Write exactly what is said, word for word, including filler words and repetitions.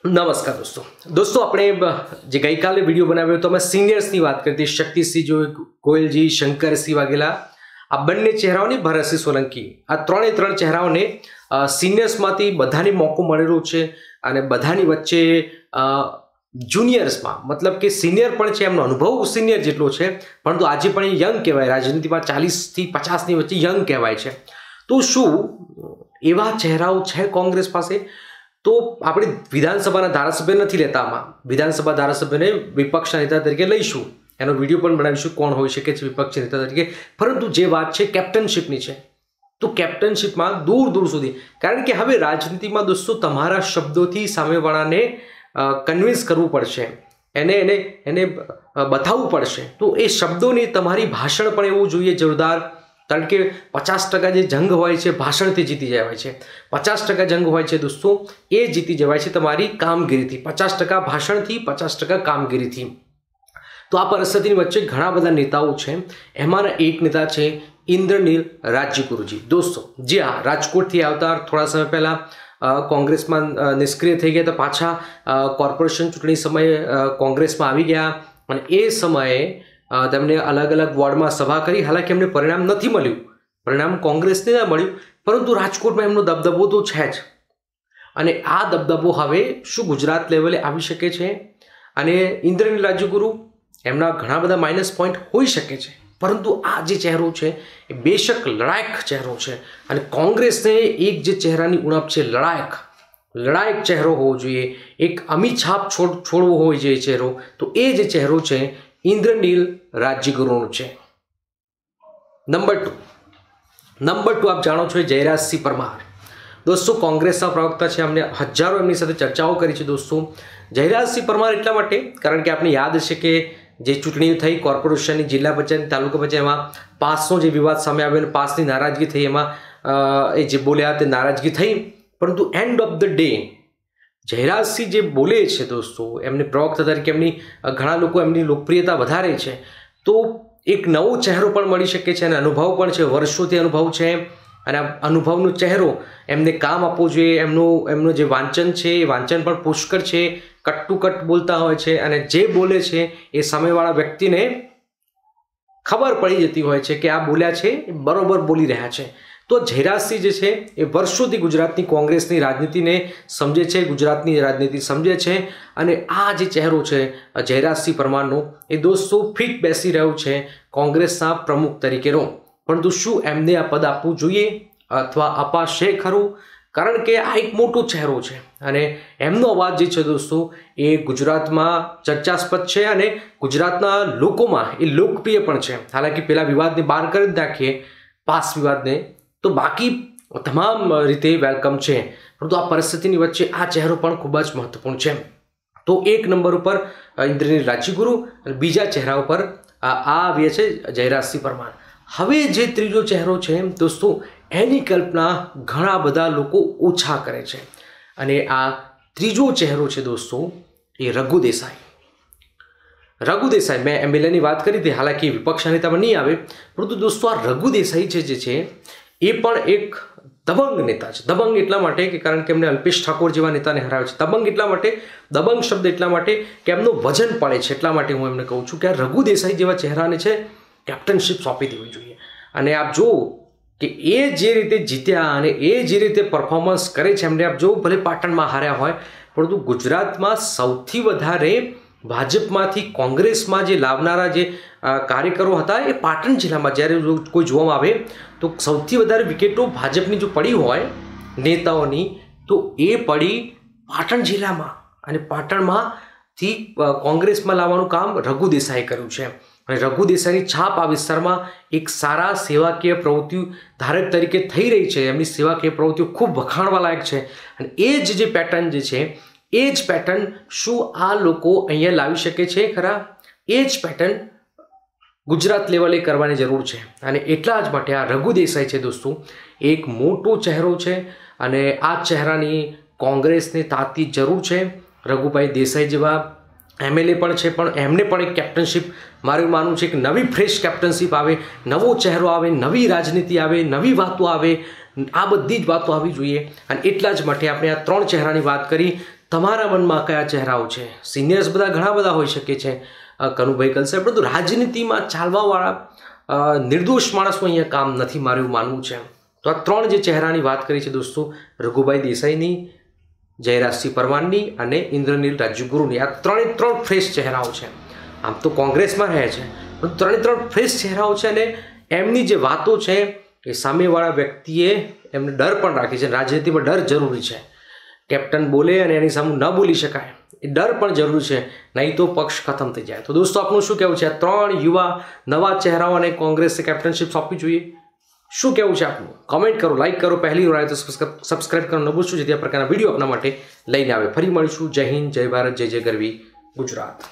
नमस्कार दोस्तों दोस्तों अपने जे गई काले वीडियो बनाव्यो तो मैं सीनियर्स की बात करती शक्तिसिंह जो गोयलजी शंकरसिंह वगेला आ बंने चेहराओनी भरतसिंह सोलंकी आ त्रणेय त्रण चेहराओने सीनियर्स मांथी बधाने मौको मळेलो छे अने बधानी वच्चे जूनियर्स में मतलब कि सीनियर पण छे एमनो अनुभव सीनियर जेटलो छे परंतु आजे पण यंग कहेवाय राजनीति में चालीस थी पचास नी वच्चे यंग कहेवाय छे। तो शुं एवा चेहराओ छे कांग्रेस पासे? तो આપણે વિધાનસભાના ધારાસભ્ય નથી લેતા, આમાં વિધાનસભા ધારાસભ્યને વિપક્ષના નેતા તરીકે લઈશું, એનો વિડીયો પણ બનાવીશું કોણ હોઈ શકે છે વિપક્ષી નેતા તરીકે। પરંતુ જે વાત છે કેપ્ટનશીપની છે, તો કેપ્ટનશીપમાં દૂર દૂર સુધી, કારણ કે હવે રાજનીતિમાં દોસ્તો તમારા શબ્દોથી સામેવાળાને કન્વિન્સ કરવું પડશે, એને એને એને બતાવવું પડશે। તો એ શબ્દોની તમારી ભાષણ પણ એવું જોઈએ જોરદાર, कारण के पचास टका जो जंग होय छे भाषण थी जीती जवाय छे, पचास टका जंग होय छे दोस्तों ए जीती जवाय छे तमारी कामगीरी थी, पचास टका भाषण थी पचास टका कामगीरी थी। तो आ परिस्थिति वच्चे घणा बधा नेताओं छे, एमांना एक नेता छे इंद्रनील राज्यगुरुजी। दोस्तों जी हाँ, राजकोट थी आवता थोड़ा समय पहला कांग्रेस में निष्क्रिय थई गया, तो पाछा कॉर्पोरेशन चूंटणी समय कांग्रेस में आवी गया अने ए समये तेमने अलग अलग वॉर्ड में सभा करी। हालांकि एमने परिणाम नहीं मळ्युं, परिणाम कांग्रेस ने न मळ्युं, परंतु राजकोट में एमनो दबदबो तो छे ज अने आ दबदबो हवे शुं गुजरात लेवले आवी शके छे। अने इंद्रनील राज्यगुरु एमना घणा बधा माइनस पॉइंट होई शके छे, परंतु आ जे चेहरो छे ए बेशक लड़ायक चेहरो छे अने कांग्रेसने एक जे चेहरानी उणप छे लड़ायक लड़ायक चेहरो होवो जोईए, एक अमी छाप छोड़ छोड़वो होय जे चेहरो। तो ए जे चेहरो छे इंद्रनील राज्यगुरु छे। नंबर टू नंबर टू आप जाणो छो जयराजसिंह परमार। दोस्तों कांग्रेस प्रवक्ता है, हमने हजारों एमनी साथे चर्चाओं करी छे। दोस्तों जयराजसिंह परमार एटला माटे कारण के आपने याद छे कि जे चूंटणी थई कॉर्पोरेशन जिला पंचायत तालुका पंचायत एमां पासनो जे विवाद सामे आव्यो, पासनी नाराजगी थई, एमां ए जे बोल्या ते नाराजगी थई, परंतु end of the day Jayrajsinh जे बोले छे दोस्तों एमने प्रवक्ता तरीके एमनी घणा लोको एमनी लोकप्रियता वधारे छे, तो एक नवो चेहरो पण मळी शके छे अने अनुभव पण छे, वर्षोथी अनुभव छे अने अनुभवनो चेहरो एमने काम आपवो जोईए। एमनो एमनो जे वांचन छे ए वांचन पण पुष्कळ छे, कट टू कट बोलता होय छे अने जे बोले छे ए सामेवाळा व्यक्तिने खबर पड़ी जती होय छे कि आ बोल्या छे बरोबर बोली रह्या छे। तो जयराजसिंह जे छे ए वर्षोथी गुजरातनी कांग्रेसनी राजनीतिने समझे छे, गुजरातनी राजनीति समझे छे अने आ जे चेहरो छे जयराजसिंह परमारनो ए दोस्तों फिट बेसी रह्यो छे कांग्रेसना प्रमुख तरीकेनो। परंतु शुं एमने आ पद आपवुं जोईए अथवा अपाशे खरुं? कारण के आ एक मोटो चेहरो छे अने एमनो अवाज जे छे दोस्तों ए गुजरातमां चर्चास्पद छे अने गुजरातना लोकोमां ए लोकप्रिय पण छे। हालांकि पेला विवादने बहार करी ज नाखीए, पास विवादने, तो बाकी तमाम रीते वेलकम है, परंतु आ परिस्थिति वच्चे आ चेहरो पण खूब ज महत्वपूर्ण है। तो एक नंबर पर इंद्रनील राज्यगुरु, बीजा चेहरा पर आ आवे छे जयराजसिंह परमार। हवे जे त्रीजो चेहरो है दोस्तों एनी कल्पना घणा बधा लोको ओछा करे छे अने आ त्रीजो चेहरो है दोस्तों ए रघु देसाई। रघु देसाई मैं एमएलए की बात करी थी, हालांकि विपक्ष नेता में नहीं आवे, परंतु दोस्तों आ रघु देसाई है जे छे ए पण एक दबंग नेता है। दबंग एटला माटे के कारण के एमने अल्पेश ठाकोर जेवा नेताने हराव्या छे। दबंग एटला माटे, दबंग शब्द एटला माटे के एमनो वजन पड़े छे, एटला माटे हूँ एमने कहूँ छूं कि आ रघु देसाई जेवा चेहराने छे कैप्टनशीप सौंपी देवी जोईए। अने आप जो कि ए जे रीते जीत्या अने ए जे रीते परफॉर्मन्स करे छे एमने आप जो भले पाटणमां हार्या होय, परंतु गुजरातमां सौथी वधारे भाजपमांथी कांग्रेसमां जे लावनारा जे कार्यकरो हता ए पाटण जिल्लामां ज्यारे कोई जोवामां आवे तो सौथी वधारे विकेटो भाजपनी जो पड़ी होय नेताओनी, तो ए पड़ी पाटण जिल्लामां अने पाटणमांथी कांग्रेसमां लाववानुं काम रघु देसाई कर्युं छे। अने रघु देसाईनी छाप आ विस्तारमां एक सारा सेवाकीय प्रवृत्तिओ धारक तरीके थई रही छे, एमनी सेवाकीय प्रवृत्तिओ खूब वखाणवा लायक छे अने ए ज जे पेटर्न जे छे ए ज पेटर्न शुं आ लोको अहींया लावी शके छे खरा? ए ज पेटर्न गुजरात लेवले करवानी जरूर है अने एटला ज माटे आ रघु देसाई है दोस्तों एक मोटो चेहरो है अने आ चेहरानी कांग्रेसने ताती जरूर है। रघुभाई देसाई जेवा एमएलए पण छे, पण एमने पण एक कैप्टनशीप मारुं मानवुं छे कि नवी फ्रेश कैप्टनशीप आवे, नवो चेहरो आवे, नवी राजनीति आवे, नवी वातो आवे, आ बधी ज वातो आवी जोईए। अने एटला ज माटे आपणे आ त्रण चेहरानी वात करी। તમારા મનમાં કયા ચહેરાઓ છે? સિનિયર્સ બધા ઘણા બધા હોઈ શકે છે, કનુભાઈ કલસાડ, પરંતુ રાજનીતિમાં ચાલવાવાળા નિર્દોષ માણસો અહીંયા કામ નથી, મારું એવું માનવું છે. તો આ ત્રણ જે ચહેરાની વાત કરી છે દોસ્તો, રઘુભાઈ દેસાઈની, જયરાજસિંહ પરમારની અને ઇન્દ્રનીલ રાજ્યગુરુની, આ ત્રણે ત્રણ ફ્રેશ ચહેરાઓ છે. આમ તો કોંગ્રેસમાં રહે છે, પણ ત્રણે ત્રણ ફ્રેશ ચહેરાઓ છે અને એમની જે વાતો છે એ સામેવાળા વ્યક્તિએ એમને ડર પણ રાખે છે. રાજનીતિમાં ડર જરૂરી છે. કેપ્ટન બોલે અને એની સામે ન બોલી શકાય, એ ડર પણ જરૂરી છે, નહીં તો પક્ષ ખતમ થઈ જાય. તો દોસ્તો આપનું શું કહેવું છે? આ ત્રણ યુવા નવા ચહેરાઓને કોંગ્રેસે કેપ્ટનશીપ સોંપવી જોઈએ, શું કહેવું છે આપનું? કોમેન્ટ કરો, લાઇક કરો, પહેલી વાર તો સબસ્ક્રાઇબ કરવાનું ન ભૂલશો, જેથી આ પ્રકારના વિડીયો આપના માટે લઈને આવે. ફરી મળીશું. જય હિન્દ, જય ભારત, જય જય ગરવી ગુજરાત.